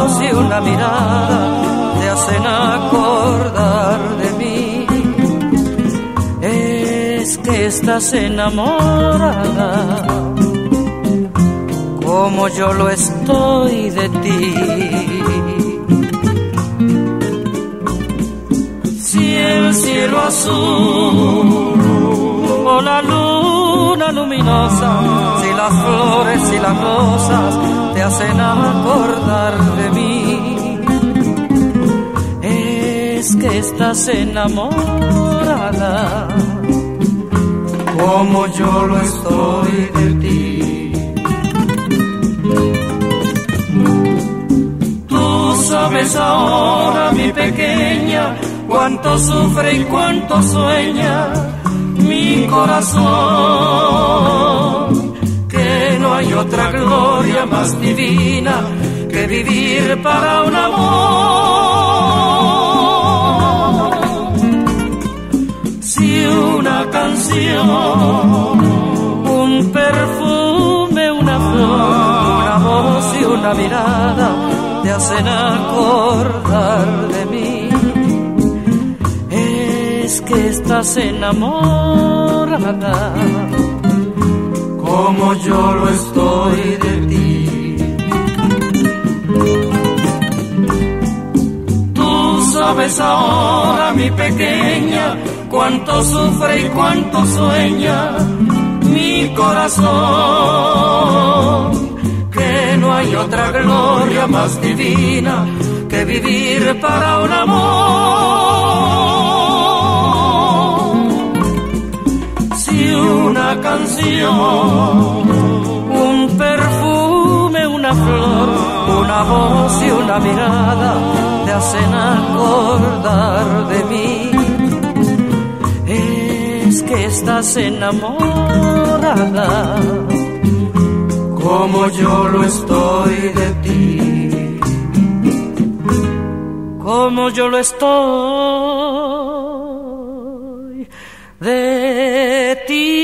voz y una mirada te hacen acordar de mí. Es que estás enamorada, como yo lo estoy de ti. Si el cielo azul o la luna luminosa, si las flores y las rosas te hacen acordar de mí, es que estás enamorada, como yo lo estoy de ti. Tú sabes ahora, mi pequeña, cuánto sufre y cuánto sueña mi corazón, que no hay otra gloria más divina que vivir para un amor. Si una canción, un perfume, una flor, una voz y una mirada te hacen acordar de mí, es que estás enamorada, como yo lo estoy de ti. Tú sabes ahora, mi pequeña, cuánto sufre y cuánto sueña mi corazón, que no hay otra gloria más divina que vivir para un amor. Si una canción, un perfume, una flor, una voz y una mirada te hacen acordar de mí, es que estás enamorada, como yo lo estoy de ti, como yo lo estoy de ti.